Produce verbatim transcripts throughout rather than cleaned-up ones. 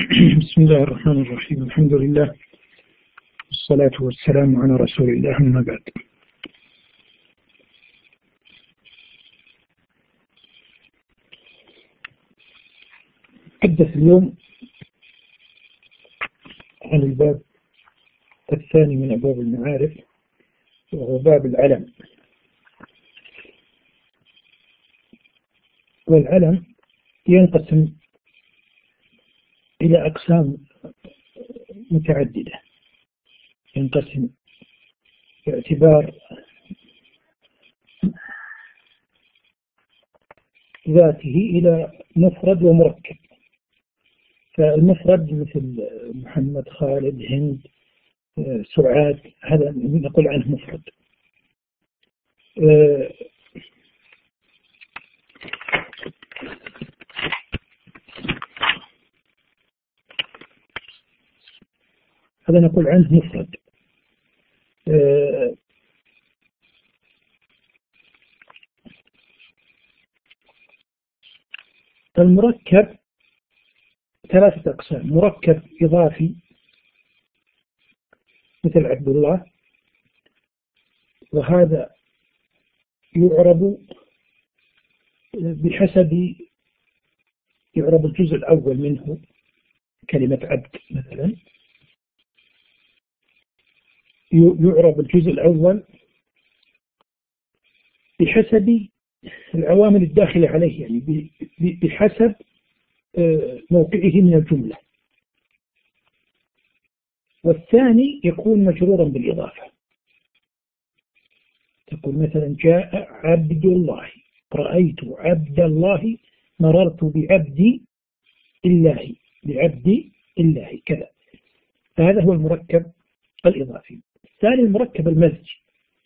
بسم الله الرحمن الرحيم. الحمد لله والصلاة والسلام على رسول الله، أما بعد. أحدث اليوم عن الباب الثاني من أبواب المعارف، وهو باب العلم. والعلم ينقسم إلى أقسام متعددة، ينقسم باعتبار ذاته إلى مفرد ومركب. فالمفرد مثل محمد، خالد، هند، سعاد، هذا نقول عنه مفرد. هذا نقول عنه مفرد. المركب ثلاثة أقسام: مركب إضافي مثل عبد الله، وهذا يعرب بحسب يعرب الجزء الأول منه، كلمة عبد مثلا يعرب الجزء الأول بحسب العوامل الداخلة عليه، يعني بحسب موقعه من الجملة. والثاني يكون مجرورا بالإضافة، تقول مثلا جاء عبد الله، رأيت عبد الله، مررت بعبد الله، بعبد الله كذا. فهذا هو المركب الإضافي. الثاني المركب المزجي،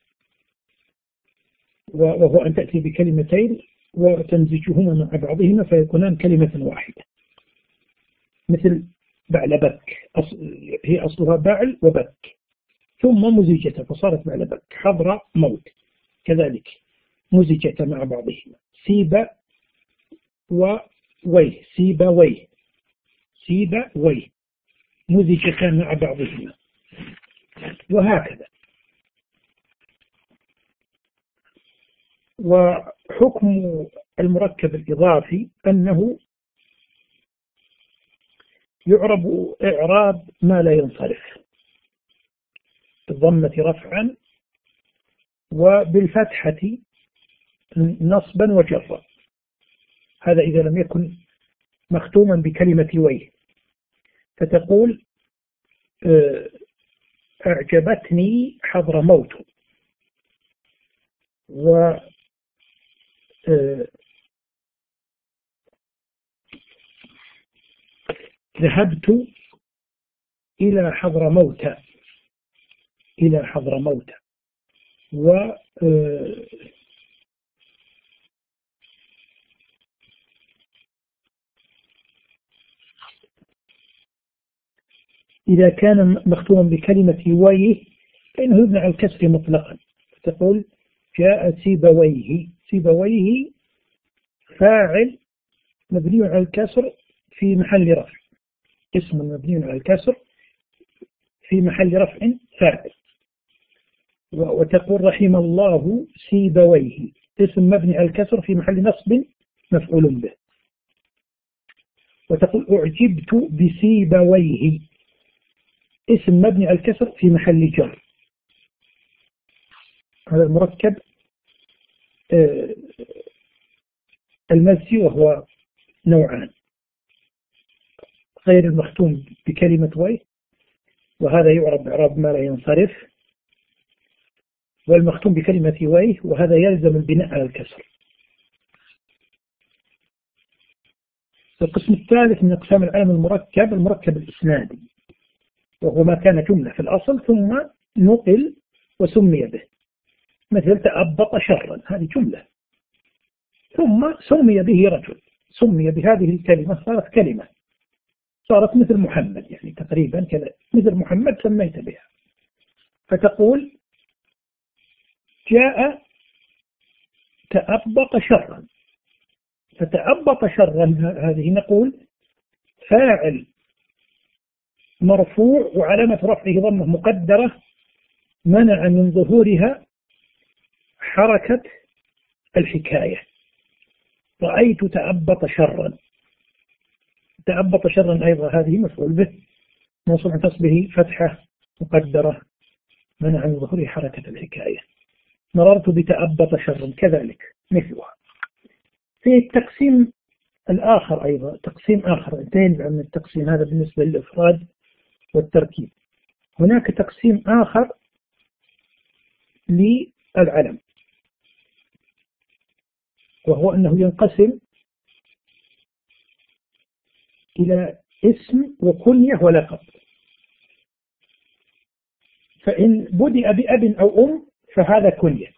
وهو أن تأتي بكلمتين وتمزجهما مع بعضهما فيكونان كلمة واحدة، مثل بعلبك، هي أصلها بعل وبك، ثم مزجت فصارت بعلبك. حضر موت كذلك مزجت مع بعضهما. سيب وويه، سيب ويه، سيب ويه، مزجت مع بعضهما، وهكذا. وحكم المركب الإضافي أنه يعرب إعراب ما لا ينصرف، بالضمة رفعا وبالفتحة نصبا وجرا. هذا إذا لم يكن مختوما بكلمة ويه، فتقول أعجبتني حضر موت، و ذهبت إلى حضر موت، إلى حضر موت. و إذا كان مختوما بكلمة ويه فإنه يبنى على الكسر مطلقا، تقول جاء سيبويه، سيبويه فاعل مبني على الكسر في محل رفع، اسم مبني على الكسر في محل رفع فاعل. وتقول رحم الله سيبويه، اسم مبني على الكسر في محل نصب مفعول به. وتقول أعجبت بسيبويه، اسم مبني على الكسر في محل جر. هذا المركب المزجي، وهو نوعان: غير المختوم بكلمة ويه، وهذا يعرب إعراب ما لا ينصرف، والمختوم بكلمة ويه، وهذا يلزم البناء على الكسر. القسم الثالث من أقسام العلم المركب المركب الإسنادي، وهو ما كان جملة في الأصل ثم نقل وسمي به، مثل تأبط شرا، هذه جملة ثم سمي به رجل، سمي بهذه الكلمة، صارت كلمة، صارت مثل محمد، يعني تقريبا كذا، مثل محمد سميت بها. فتقول جاء تأبط شرا، فتأبط شرا هذه نقول فاعل مرفوع وعلامة رفعه ضمة مقدرة منع من ظهورها حركة الحكاية. رأيت تأبط شرا. تأبط شرا أيضا هذه مفعول به موصول عن تصبه فتحة مقدرة منع من ظهورها حركة الحكاية. مررت بتأبط شرا كذلك مثلها. في التقسيم الآخر أيضا تقسيم آخر انتهينا من التقسيم هذا بالنسبة للإفراد والتركيب. هناك تقسيم آخر للعلم، وهو أنه ينقسم إلى اسم وكنية ولقب. فإن بدأ بأب أو أم فهذا كنية،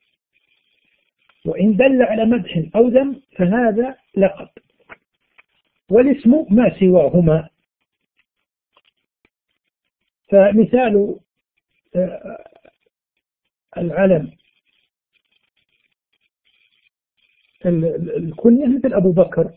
وإن دل على مدح أو ذم فهذا لقب، والاسم ما سواهما. فمثال العلم الكنية مثل أبو بكر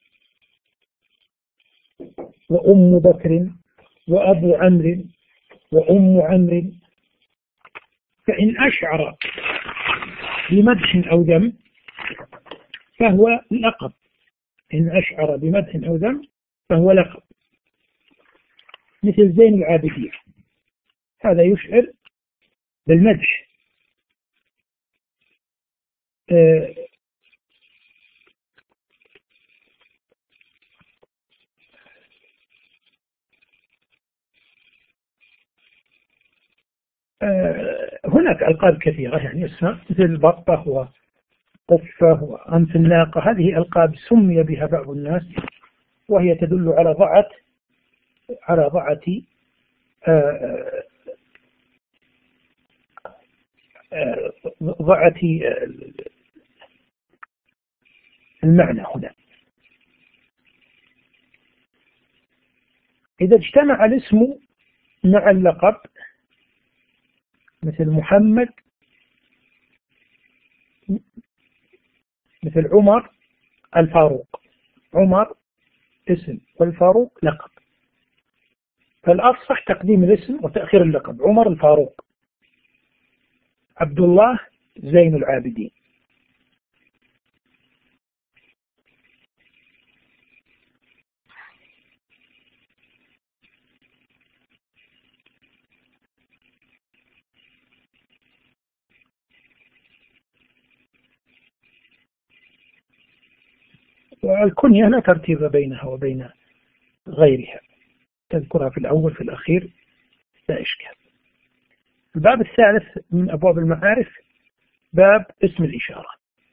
وأم بكر وأبو عمرو وأم عمرو. فإن أشعر بمدح أو ذم فهو لقب. إن أشعر بمدح أو ذم فهو لقب، مثل زين العابدين، هذا يشعر بالمدح. آه آه هناك ألقاب كثيرة يعني اسمها مثل بطة وقفة وأنف الناقة. هذه ألقاب سمي بها بعض الناس، وهي تدل على ضعة على ضعة آه آه ضعة المعنى هنا. إذا اجتمع الاسم مع اللقب مثل محمد، مثل عمر الفاروق، عمر اسم والفاروق لقب، فالأفصح تقديم الاسم وتأخير اللقب. عمر الفاروق، عبد الله زين العابدين. والكنية لا ترتيب بينها وبين غيرها، تذكرها في الأول في الأخير لا إشكال. الباب الثالث من أبواب المعارف باب اسم الإشارة،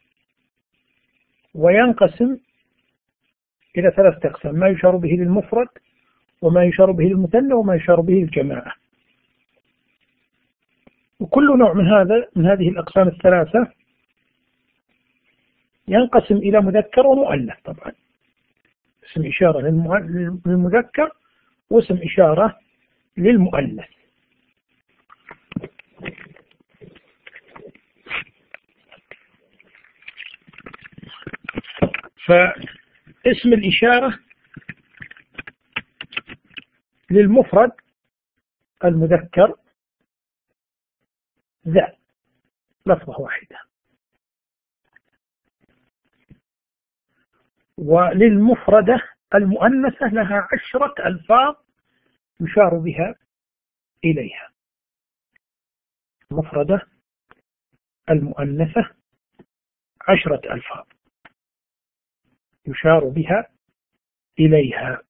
وينقسم إلى ثلاث أقسام: ما يشار به للمفرد، وما يشار به للمثنى، وما يشار به للجماعة. وكل نوع من هذا من هذه الأقسام الثلاثة ينقسم إلى مذكر ومؤنث. طبعا اسم إشارة للمذكر واسم إشارة للمؤنث. فاسم الإشارة للمفرد المذكر ذا لفظة واحدة، وللمفردة المؤنثة لها عشرة ألفاظ يشار بها إليها. المفردة المؤنثة عشرة ألفاظ يشار بها إليها.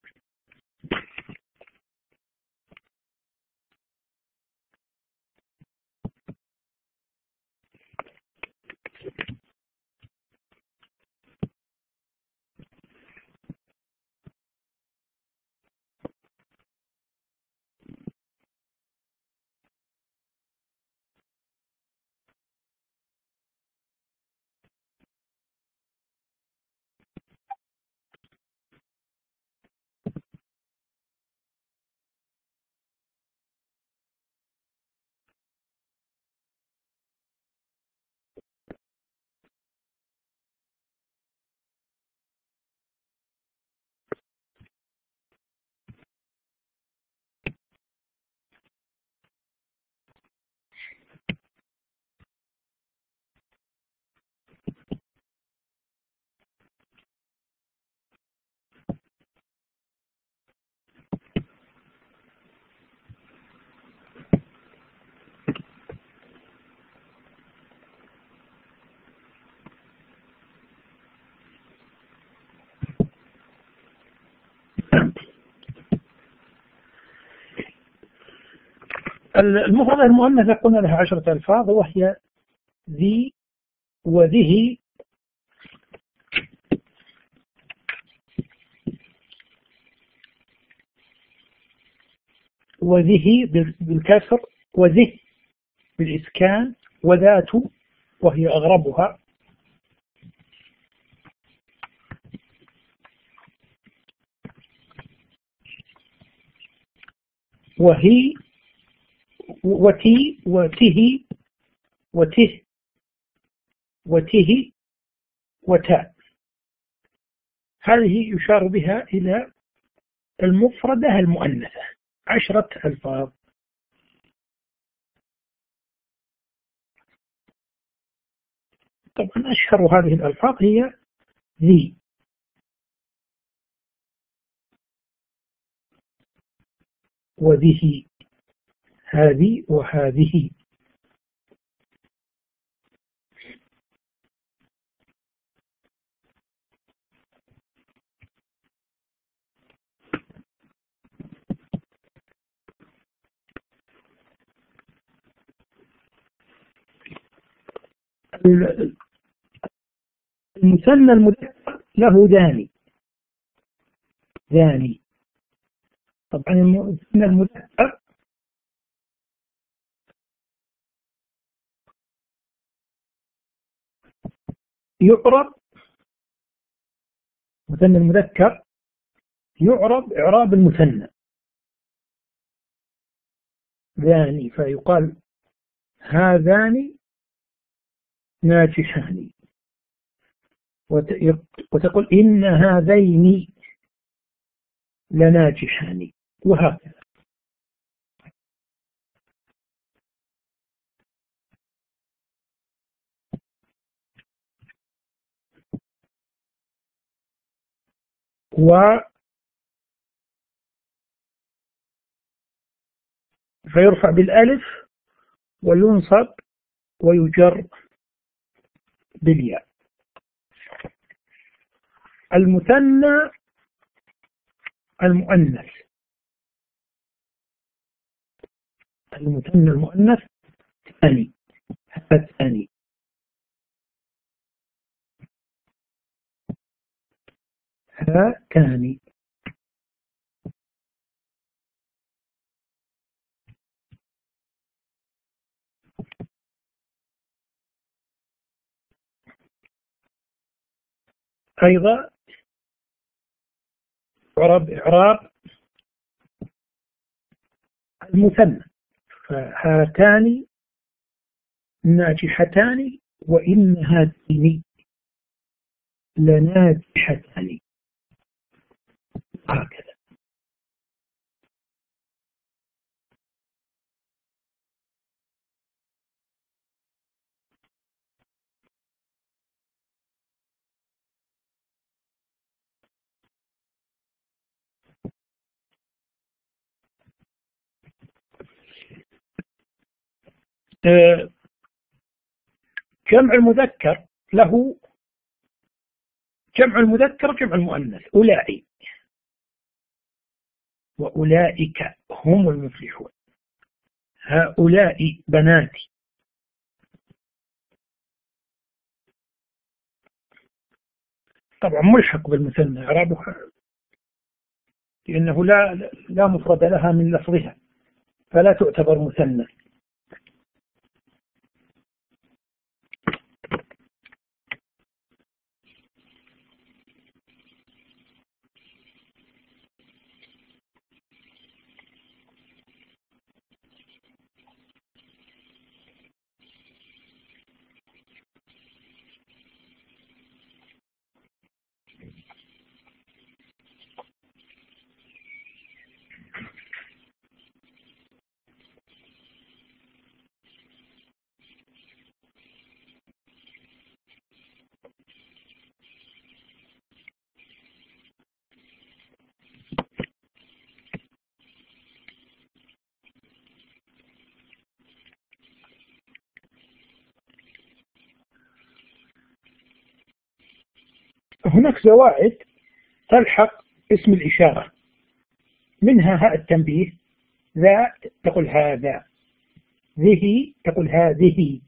المفردة المؤنثة قلنا لها عشرة ألفاظ، وهي ذي وذه وذه بالكسر، وذه بالإسكان، وذات وهي أغربها، وهي وتي وته وته وته وتاء. هذه يشار بها إلى المفردة المؤنثة، عشرة ألفاظ. طبعا أشهر هذه الألفاظ هي ذي وذه، هذه وهذه. المثنى المذكر له داني داني. طبعا المثنى المذكر يعرب، مثنى المذكر يعرب إعراب المثنى ذاني، فيقال هذان ناجحان، وتقول إن هذين لناجحان، وهكذا. و فيرفع بالألف وينصب ويجر بالياء. المثنى المؤنث، المثنى المؤنث ثاني، هذا الثاني. هاتان. أيضا إعراب إعراب المثنى، فهاتان ناجحتان وإن هاتين لناجحتان، هكذا. جمع المذكر له جمع المذكر جمع المؤنث أولئك، وأولئك هم المفلحون، هؤلاء بناتي. طبعا ملحق بالمثنى إعرابها، لأنه لا لا مفرد لها من لفظها، فلا تعتبر مثنى. هناك زوائد تلحق اسم الإشارة، منها هاء التنبيه، ذا تقول هذا، ذه تقول هذه،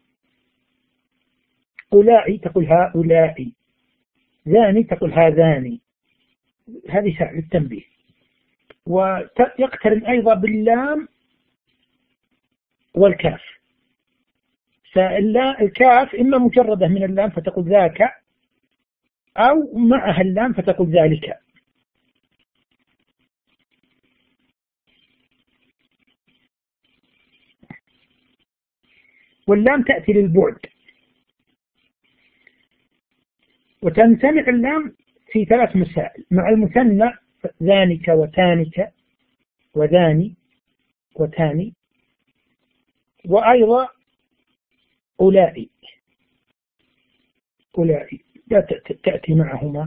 أولئي تقول هؤلاء، ذاني تقول هذان. هذه ساعة للتنبيه. ويقترن أيضا باللام والكاف. الكاف إما مجردة من اللام فتقول ذاك، أو معها اللام فتقول ذلك. واللام تأتي للبعد. وتنسمع اللام في ثلاث مسائل: مع المثنى ذانك وتانك وذاني وتاني، وأيضا أولئي أولئي لا تأتي معهما.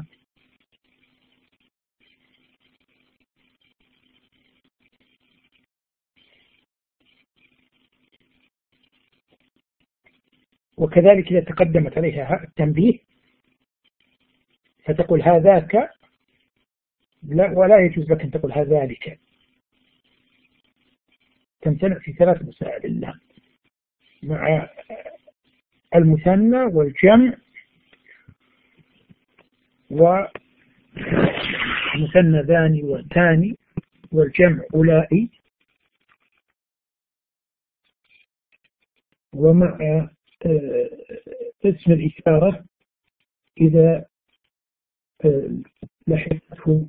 وكذلك إذا تقدمت عليها التنبيه فتقول هذاك، لا، ولا يجوز لك أن تقول هذلك. تمتنع في ثلاث مسائل اللام: مع المثنى والجمع ومثنى ذاني والتاني والجمع أولئي، ومع اسم الإشارة إذا لحقته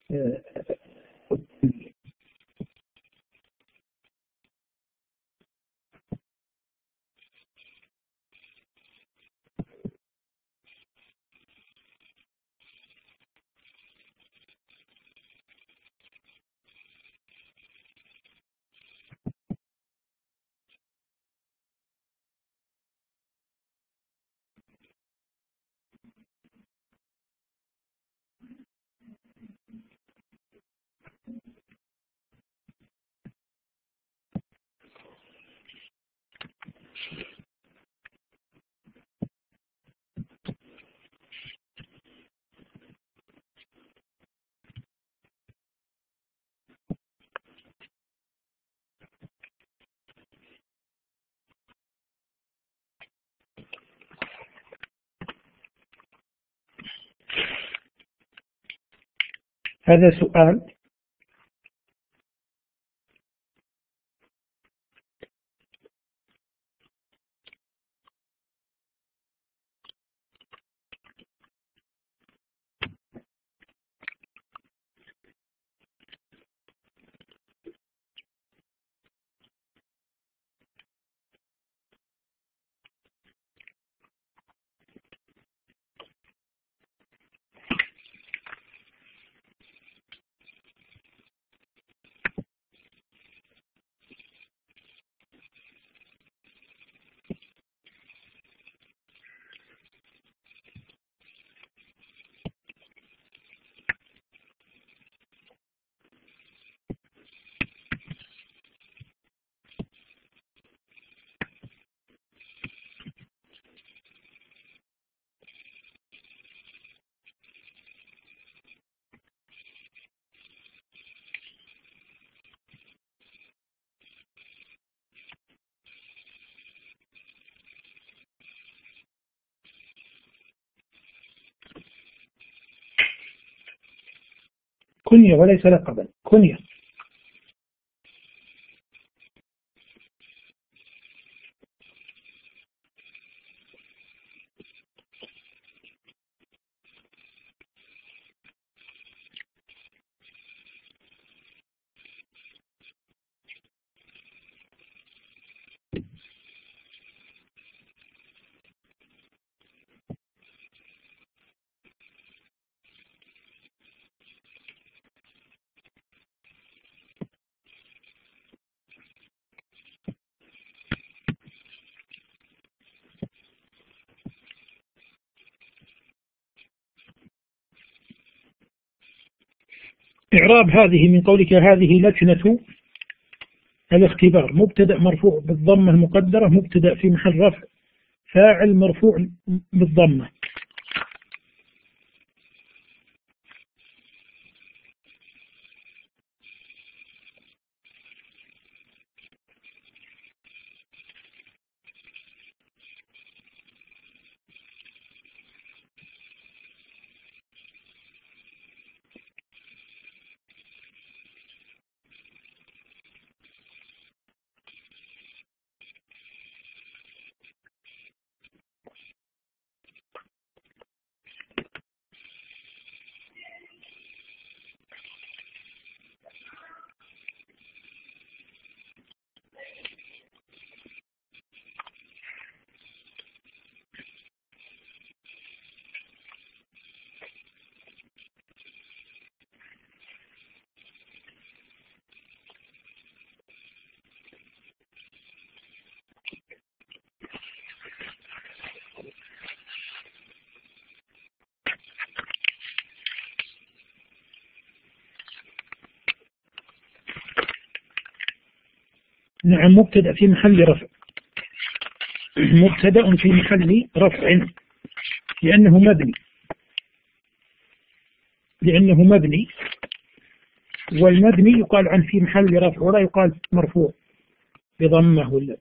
هذا سؤال. كنية وليس لقبا، كنية. إعراب هذه من قولك هذه لجنة الاختبار: مبتدأ مرفوع بالضمة المقدرة، مبتدأ في محل رفع، فاعل مرفوع بالضمة. نعم مبتدأ في محل رفع، مبتدأ في محل رفع لأنه مبني، لأنه مبني، والمبني يقال عن في محل رفع ولا يقال مرفوع بضمه ولا.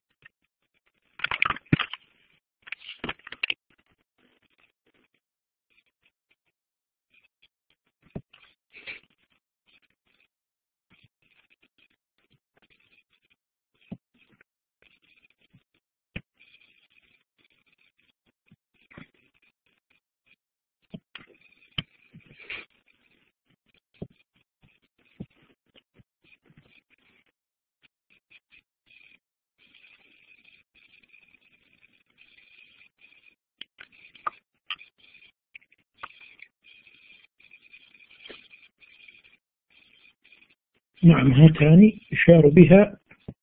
نعم هاتان يشار بها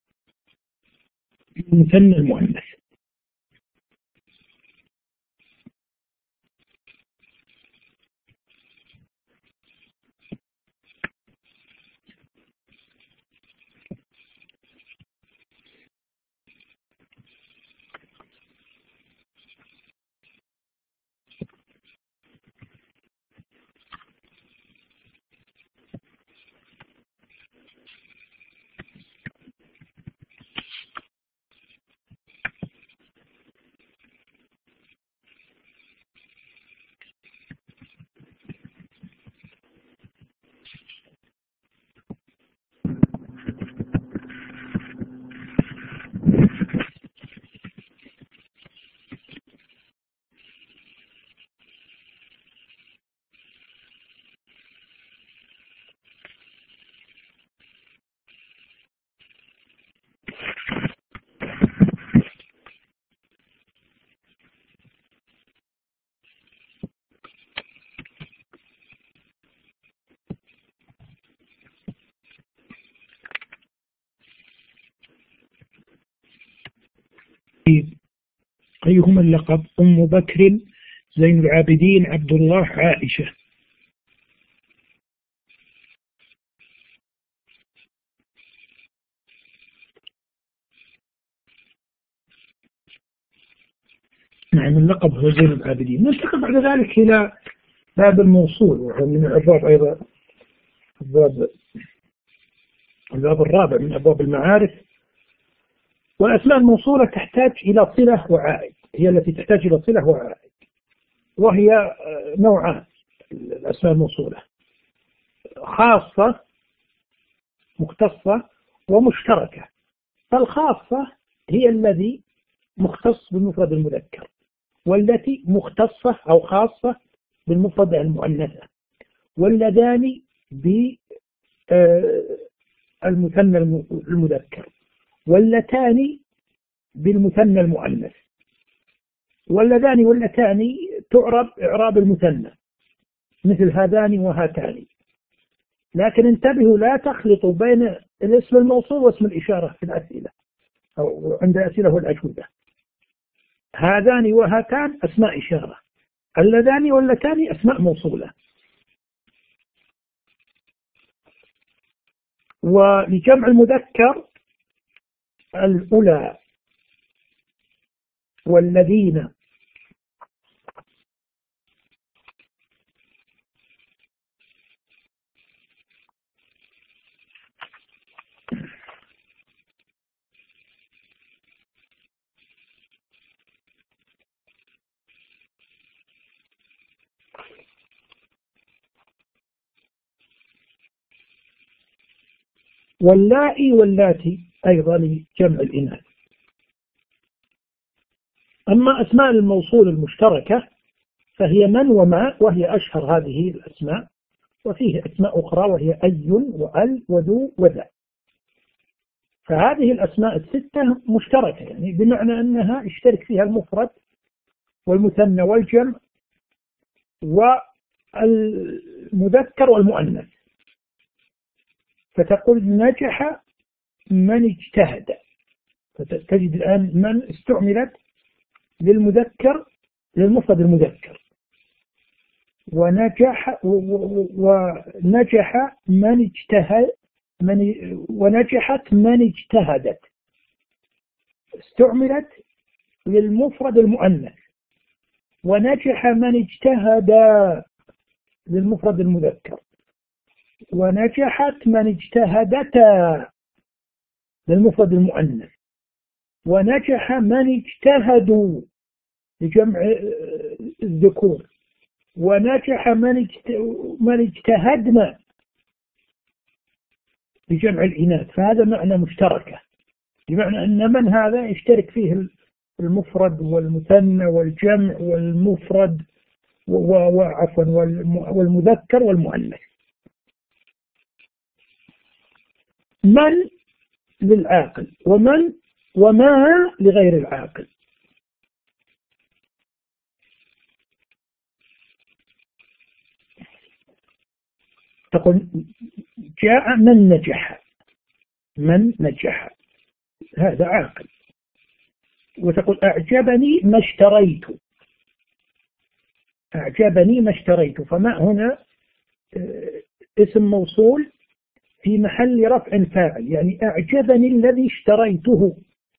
المثنى المؤنث. أيهما اللقب؟ أم بكر، زين العابدين، عبد الله، عائشة. نعم اللقب هو زين العابدين. ننتقل بعد ذلك إلى باب الموصول، وهو من الأبواب أيضا الباب الباب الرابع من أبواب المعارف. والأسماء الموصولة تحتاج إلى صلة وعائد، هي التي تحتاج إلى صلة وعائد، وهي نوعان الأسماء الموصولة: خاصة مختصة ومشتركة. فالخاصة هي الذي مختص بالمفرد المذكر، والتي مختصة أو خاصة بالمفرد المؤنثة، واللذان بالمثنى المذكر، واللتان بالمثنى المؤنث، واللذان واللتان تعرب إعراب المثنى مثل هذان وهاتان. لكن انتبهوا لا تخلطوا بين الاسم الموصول واسم الإشارة في الأسئلة أو عند الأسئلة والأجوبة. هذان وهاتان أسماء إشارة، اللذان واللتان أسماء موصولة. ولجمع المذكر الأولى والذين واللائي واللاتي أيضا لجمع الإناث. أما أسماء الموصول المشتركة فهي من وما، وهي أشهر هذه الأسماء، وفيه أسماء أخرى وهي أي وأل وذو وذا. فهذه الأسماء الستة مشتركة، يعني بمعنى أنها اشترك فيها المفرد والمثنى والجمع والمذكر والمؤنث. فتقول نجح من اجتهد، فتجد الآن من استعملت للمذكر للمفرد المذكر، ونجح ونجح من اجتهد من ونجحت من اجتهدت استعملت للمفرد المؤنث، ونجح من اجتهد للمفرد المذكر، ونجحت من اجتهدتا للمفرد المؤنث، ونجح من اجتهدوا لجمع الذكور، ونجح من من اجتهدنا لجمع الإناث. فهذا معنى مشتركة، بمعنى أن من هذا يشترك فيه المفرد والمثنى والجمع والمفرد وعفوا والمذكر والمؤنث. من للعاقل، ومن وما لغير العاقل. تقول جاء من نجح، من نجح هذا عاقل. وتقول أعجبني ما اشتريت، أعجبني ما اشتريت. فما هنا اسم موصول في محل رفع فاعل، يعني أعجبني الذي اشتريته.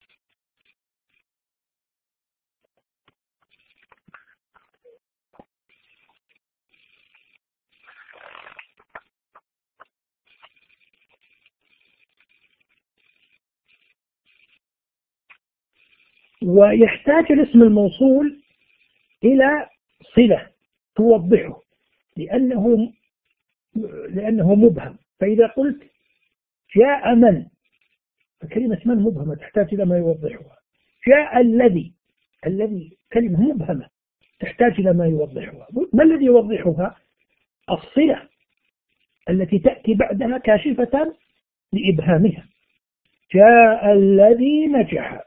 ويحتاج الاسم الموصول إلى صلة توضحه، لأنه لأنه مبهم. فإذا قلت جاء من، فكلمة من مبهمة تحتاج إلى ما يوضحها. جاء الذي، الذي كلمة مبهمة تحتاج إلى ما يوضحها. ما الذي يوضحها؟ الصلة التي تأتي بعدها كاشفة لإبهامها. جاء الذي نجح.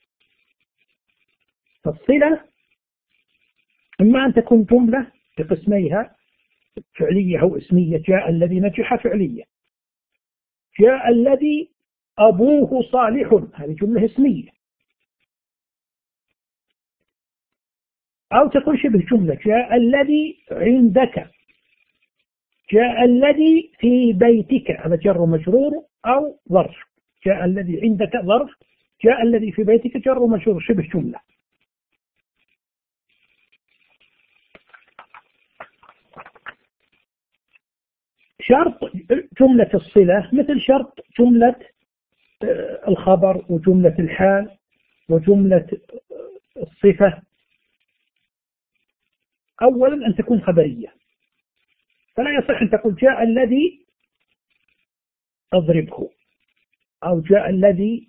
فالصلة إما أن تكون جملة بقسميها فعلية أو اسمية. جاء الذي نجح فعلية. جاء الذي أبوه صالح، هذه جملة اسمية. أو تقول شبه جملة. جاء الذي عندك. جاء الذي في بيتك، هذا جر ومجرور أو ظرف. جاء الذي عندك ظرف، جاء الذي في بيتك جر ومجرور شبه جملة. شرط جملة الصلة مثل شرط جملة الخبر وجملة الحال وجملة الصفة. أولا أن تكون خبرية، فلا يصح أن تقول جاء الذي أضربه، أو جاء الذي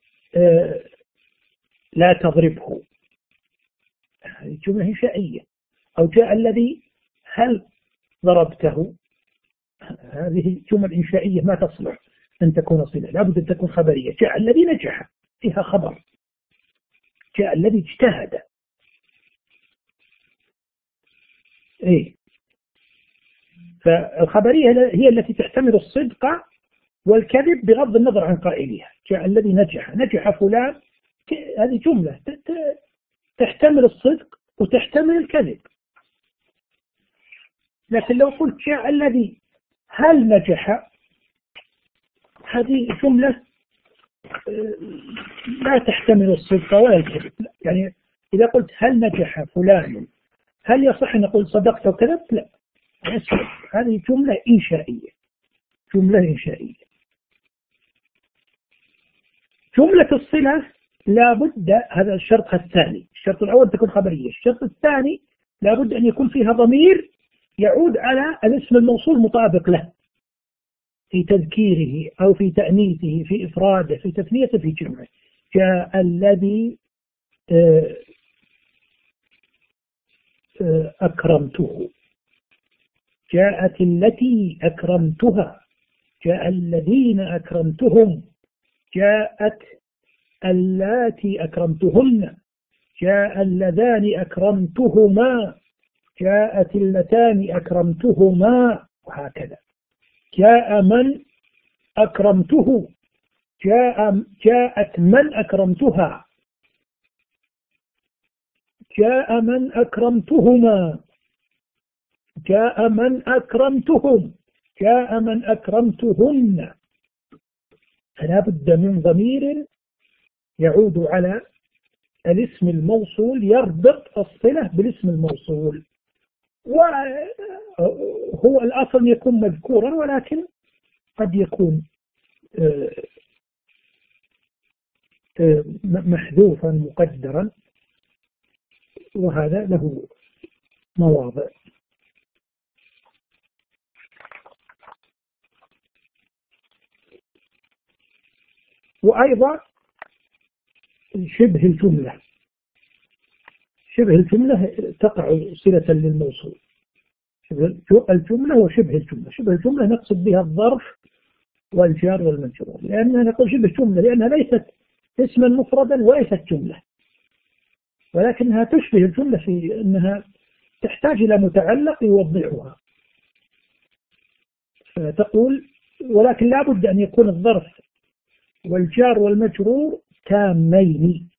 لا تضربه، هذه جملة إنشائية. أو جاء الذي هل ضربته، هذه جمل إنشائية ما تصلح أن تكون صلة، لابد أن تكون خبرية. جاء الذي نجح فيها خبر. جاء الذي اجتهد. إيه؟ فالخبرية هي التي تحتمل الصدق والكذب بغض النظر عن قائلها. جاء الذي نجح، نجح فلان، هذه جملة تحتمل الصدق وتحتمل الكذب. لكن لو قلت جاء الذي هل نجح، هذه جملة لا تحتمل الصدق ولا الكذب. يعني إذا قلت هل نجح فلان، هل يصح أن نقول صدقت وكذبت؟ لا، هذه جملة إنشائية، جملة إنشائية. جملة الصلة لابد، هذا الشرط الثاني. الشرط الأول تكون خبرية. الشرط الثاني لابد أن يكون فيها ضمير يعود على الاسم الموصول مطابق له في تذكيره أو في تأنيثه، في إفراده، في تثنيته، في جمعه. جاء الذي أكرمته. جاءت التي أكرمتها. جاء الذين أكرمتهم. جاءت اللاتي أكرمتهن. جاء اللذان أكرمتهما. جاءت اللتان أكرمتهما، وهكذا. جاء من أكرمته. جاء جاءت من أكرمتها. جاء من أكرمتهما. جاء من أكرمتهم. جاء من أكرمتهن. فلا بد من ضمير يعود على الاسم الموصول يربط الصلة بالاسم الموصول، وهو الأصل يكون مذكورا ولكن قد يكون محذوفا مقدرا، وهذا له مواضع. وأيضا شبه الجملة، شبه الجملة تقع صلة للموصول. الجملة وشبه الجملة، شبه الجملة نقصد بها الظرف والجار والمجرور، لأنها نقول شبه جملة لأنها ليست اسما مفردا وليست جملة، ولكنها تشبه الجملة في أنها تحتاج إلى متعلق يوضحها. فتقول ولكن لا بد أن يكون الظرف والجار والمجرور تامين،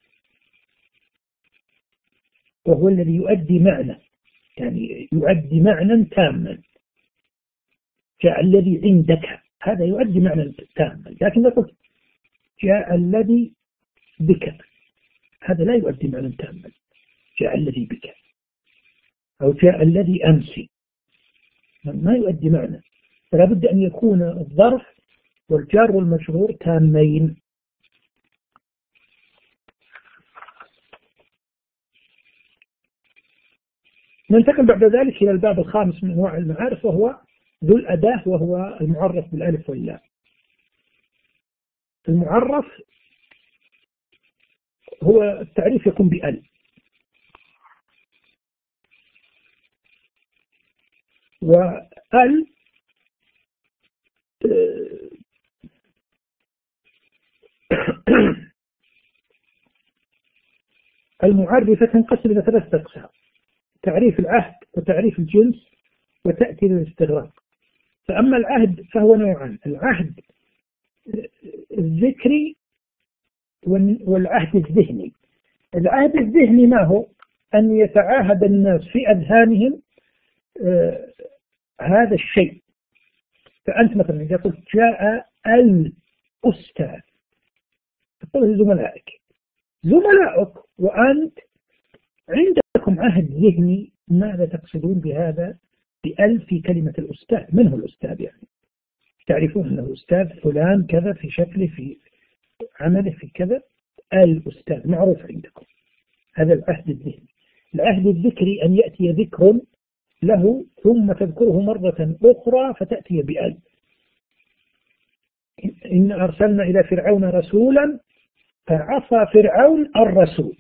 وهو الذي يؤدي معنى، يعني يؤدي معنى تاما. جاء الذي عندك، هذا يؤدي معنى تاما، لكن نقول جاء الذي بك، هذا لا يؤدي معنى تاما. جاء الذي بك أو جاء الذي أمسي ما يؤدي معنى، فلا بد أن يكون الظرف والجار والمجرور تامين. ننتقل بعد ذلك إلى الباب الخامس من أنواع المعارف، وهو ذو الأداة، وهو المعرف بالألف واللام. المعرف هو التعريف يكون بأل، وأل المعرفة تنقسم إلى ثلاثة أقسام: تعريف العهد وتعريف الجنس وتأتي للاستغراق. فأما العهد فهو نوعان: العهد الذكري والعهد الذهني. العهد الذهني ما هو؟ أن يتعاهد الناس في أذهانهم آه هذا الشيء. فأنت مثلا إذا قلت جاء الأستاذ تقول لزملائك، زملائك وأنت عندكم عهد ذهني ماذا تقصدون بهذا بأل في كلمة الأستاذ. من هو الأستاذ؟ يعني تعرفون أنه أستاذ فلان كذا في شكله في عمله في كذا، الأستاذ معروف عندكم. هذا العهد الذهني. العهد الذكري أن يأتي ذكر له ثم تذكره مرة أخرى فتأتي بأل. إن أرسلنا إلى فرعون رسولا فعصى فرعون الرسول.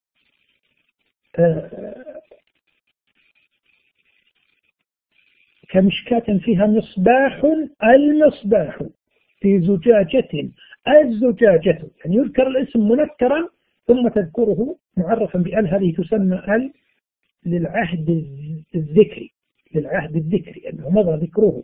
كمشكاة فيها مصباح، المصباح في زجاجة، الزجاجة، يعني يذكر الاسم منكرا ثم تذكره معرفا بأل. هذه تسمى أل للعهد الذكري، للعهد الذكري أنه مضى ذكره.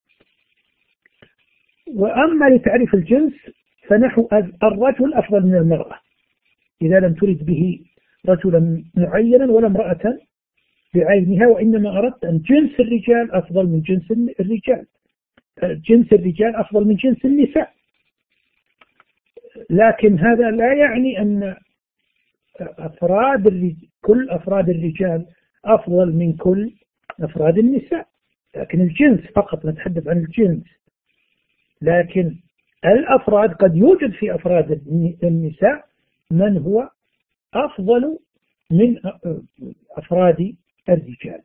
وأما لتعريف الجنس فنحو الرجل أفضل من المرأة، إذا لم ترد به رجلا معينا ولا امرأة بعينها، وإنما أردت أن جنس الرجال أفضل من جنس الرجال، جنس الرجال أفضل من جنس النساء. لكن هذا لا يعني أن أفراد كل أفراد الرجال أفضل من كل أفراد النساء، لكن الجنس فقط نتحدث عن الجنس. لكن الأفراد قد يوجد في أفراد النساء من هو أفضل من أفراد الرجال.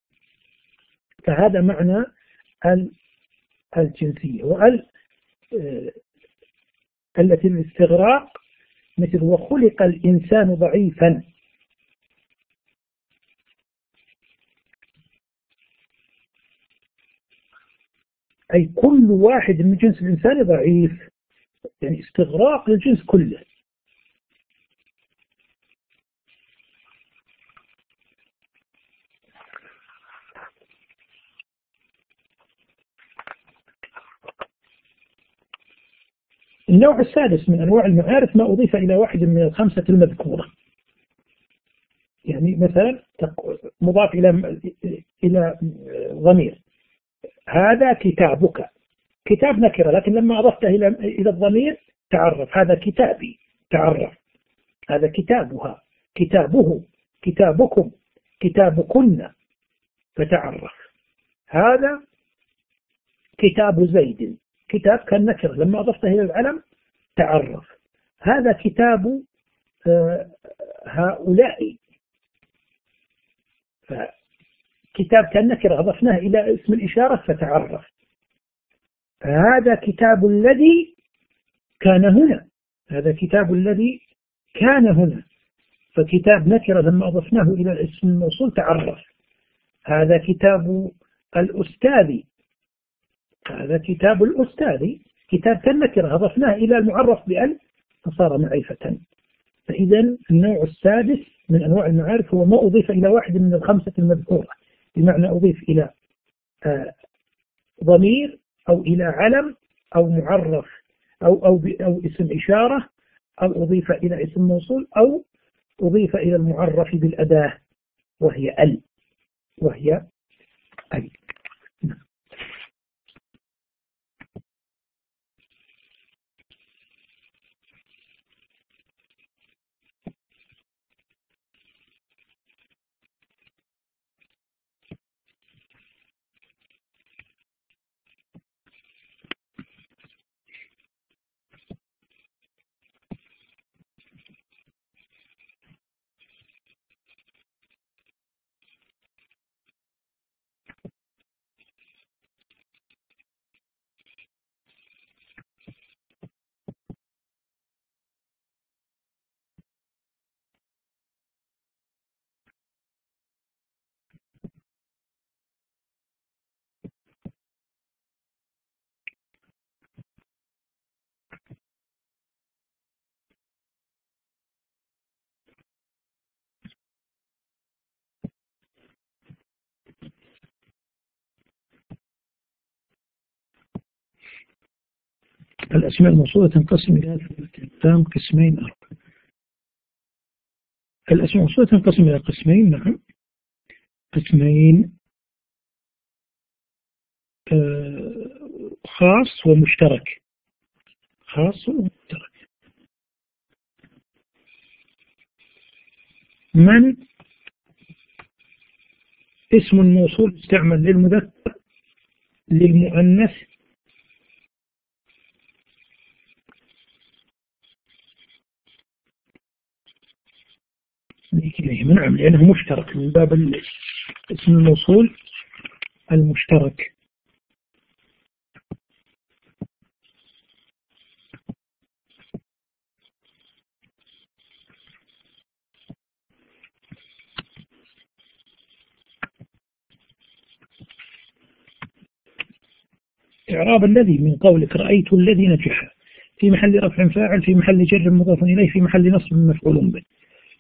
فهذا معنى الجنسية. وال التي الاستغراق مثل وخلق الإنسان ضعيفا، أي كل واحد من جنس الإنسان ضعيف، يعني استغراق للجنس كله. النوع السادس من أنواع المعارف ما أضيف إلى واحد من الخمسة المذكورة، يعني مثلا مضاف إلى إلى ضمير، هذا كتابك، كتاب نكرة، لكن لما أضفته إلى إلى الضمير تعرف. هذا كتابي تعرف، هذا كتابها، كتابه، كتابكم، كتابكن فتعرف. هذا كتاب زيد، كتاب كان نكرة لما أضفته إلى العلم تعرف. هذا كتاب هؤلاء، فكتاب كان نكرة أضفناه إلى اسم الإشارة فتعرف. هذا كتاب الذي كان هنا، هذا كتاب الذي كان هنا، فكتاب نكرة لما أضفناه إلى الاسم الموصول تعرف. هذا كتاب الأستاذ، هذا كتاب الأستاذ، كتاب كان نكرة أضفناه إلى المعرف بأل فصار معرفة. فإذا النوع السادس من أنواع المعارف هو ما أضيف إلى واحد من الخمسة المذكورة، بمعنى أضيف إلى آه ضمير أو إلى علم أو معرف أو أو أو اسم إشارة، أو أضيف إلى اسم موصول، أو أضيف إلى المعرف بالأداة وهي ال، وهي ال. الأسماء الموصولة تنقسم إلى ثلاثة قسمين أربع. الأسماء الموصولة تنقسم إلى قسمين، نعم، قسمين آه خاص ومشترك، خاص ومشترك. من اسم موصول يستعمل للمذكر، للمؤنث، لكليهما، نعم، لأنه مشترك من باب اسم الموصول المشترك. إعراب الذي من قولك رأيت الذي نجح، في محل رفع فاعل، في محل جر مضاف إليه، في محل نصب مفعول به.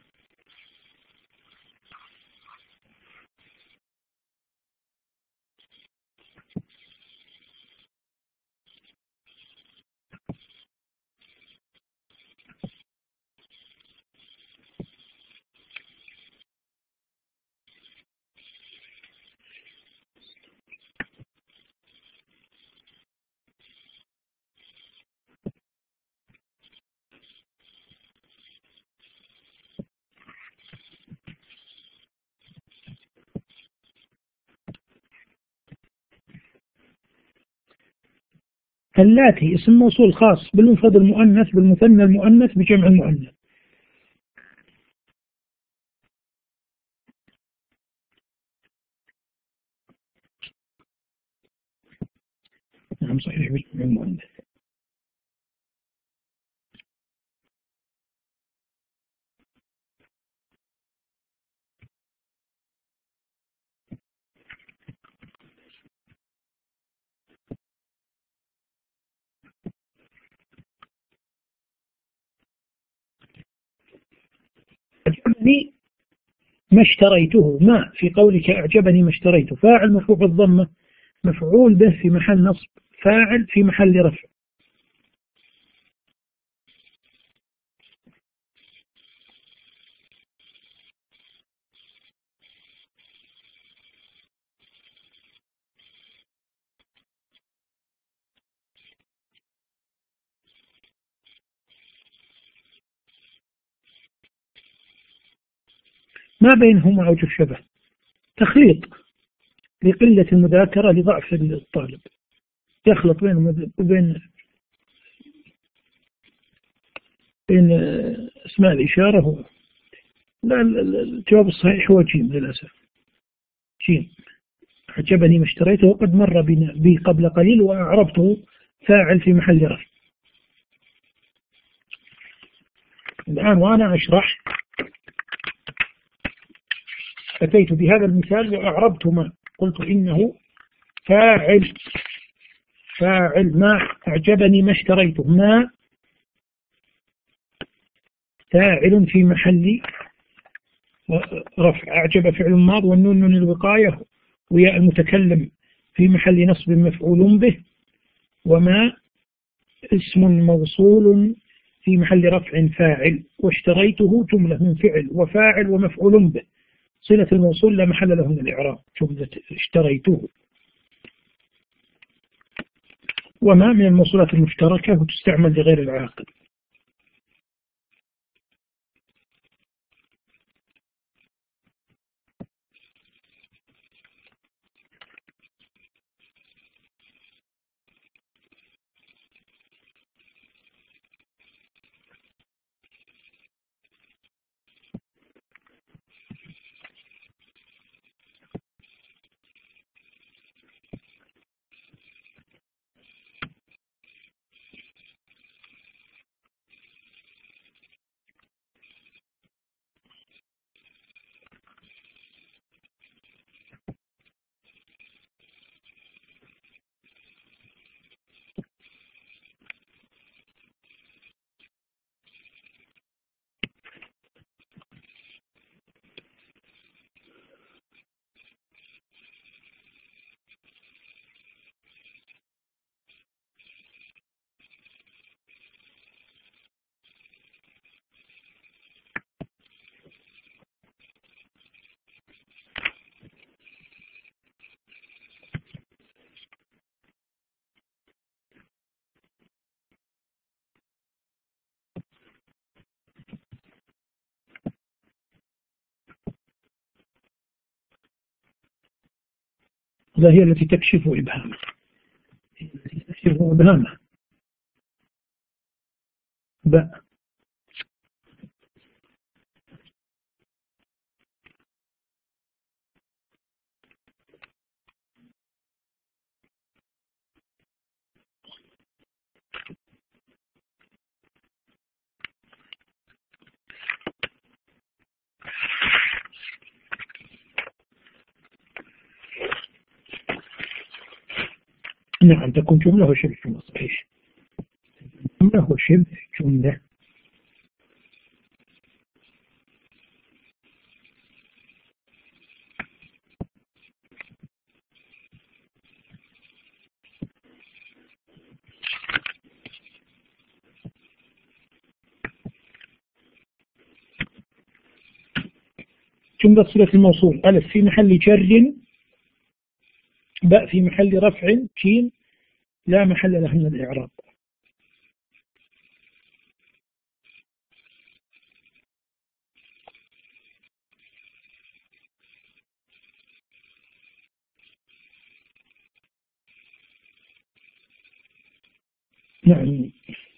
اللاتي اسم موصول خاص بالمفرد المؤنث، بالمثنى المؤنث، بجمع المؤنث. نعم صحيح، بجمع المؤنث. أعجبني ما اشتريته، ما في قولك أعجبني ما اشتريته، فاعل مرفوع بالضمة، مفعول به في محل نصب، فاعل في محل رفع. ما بينهما أوجه شبه، تخليط لقلة المذاكرة لضعف الطالب، يخلط بين بين بين اسماء الإشارة هو. لا، الجواب الصحيح هو جيم للأسف، جيم. أعجبني ما اشتريته وقد مر بي قبل قليل وأعربته فاعل في محل رفع. الآن وأنا أشرح أتيت بهذا المثال وأعربت ما قلت إنه فاعل، فاعل ما أعجبني ما اشتريته، ما فاعل في محل رفع، أعجب فعل ماض والنون من الوقاية وياء المتكلم في محل نصب مفعول به، وما اسم موصول في محل رفع فاعل، واشتريته جملة من فعل وفاعل ومفعول به، صلة الموصول لا محل له من الإعراب، جملة اشتريته. وما من الموصولات المشتركة وتستعمل لغير العاقل. هذا هي التي تكشف إبهامه، التي تكشف إبهامه. باء. نعم، تكون جملة وشبه جملة، صحيح، جملة وشبه جملة. جملة صلة الموصول: ألف في محل جر، باء في محل رفع، جيم لا محل له من الإعراب. يعني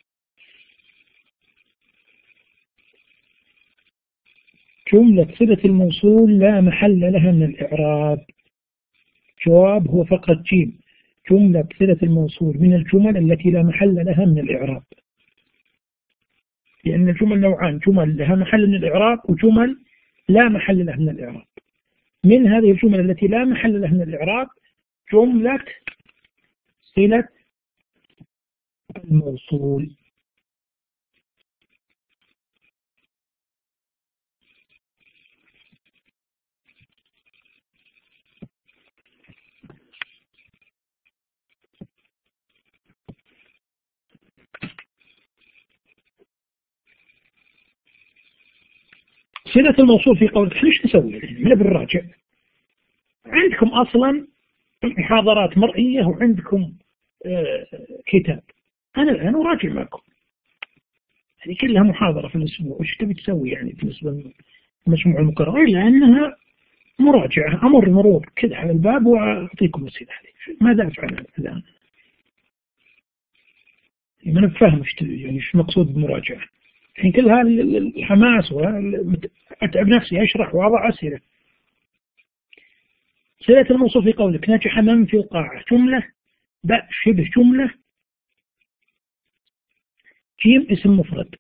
جملة صلة الموصول لا محل لها من الإعراب. جواب هو فقرة جيم، جملة صلة الموصول من الجمل التي لا محل لها من الإعراب، لأن الجمل نوعان: جمل لها محل من الإعراب وجمل لا محل لها من الإعراب. من هذه الجمل التي لا محل لها من الإعراب جملة صلة الموصول. صلة الموصول في قولك ليش نسوي من بالراجع؟ عندكم أصلا محاضرات مرئية وعندكم آه كتاب، أنا الآن أراجع معكم، هذه كلها محاضرة في الأسبوع، وش تبي تسوي يعني بالنسبة مجموع المكرر، لأنها مراجعة، أمر مرور كذا على الباب وأعطيكم وسيلة عليه. ماذا أفعل الآن؟ ما أنا فاهم إيش يعني إيش المقصود بمراجعة. الحين كل هذا الحماس وأتعب نفسي أشرح وأضع أسئلة. صلة الموصوف في قولك نجح من في القاعة، جملة باء شبه جملة جيم اسم مفرد.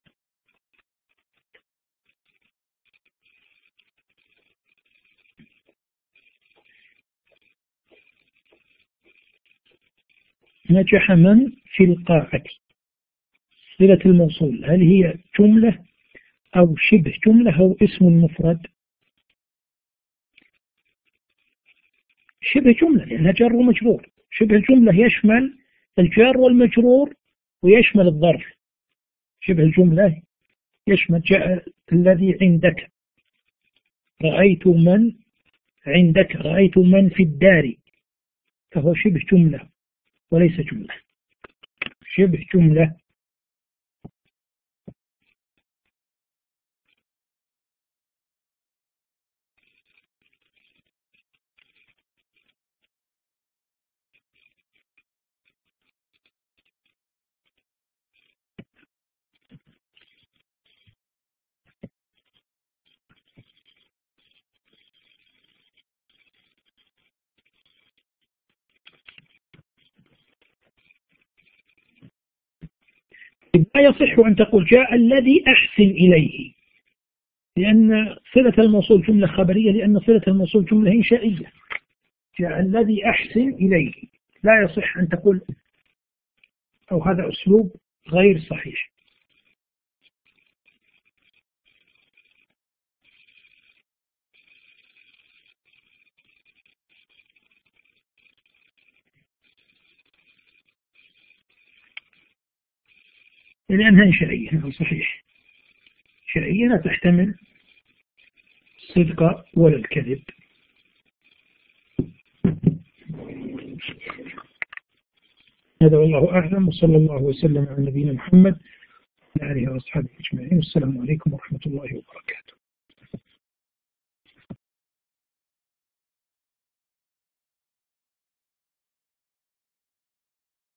نجح من في القاعة، صلة الموصول هل هي جملة أو شبه جملة أو اسم مفرد؟ شبه جملة لأنها جار ومجرور. شبه الجملة يشمل الجار والمجرور ويشمل الظرف. شبه الجملة يشمل جاء الذي عندك، رأيت من عندك، رأيت من في الدار، فهو شبه جملة وليس جملة. شبه جملة. لا يصح أن تقول جاء الذي أحسن إليه، لأن صلة الموصول جملة خبرية، لأن صلة الموصول جملة إنشائية. جاء الذي أحسن إليه، لا يصح أن تقول، أو هذا أسلوب غير صحيح. لأنها إنشائية. صحيح، إنشائية لا تحتمل الصدق ولا الكذب. هذا والله أعلم، وصلى الله وسلم على نبينا محمد وعلى آله وأصحابه أجمعين. والسلام عليكم ورحمة الله وبركاته.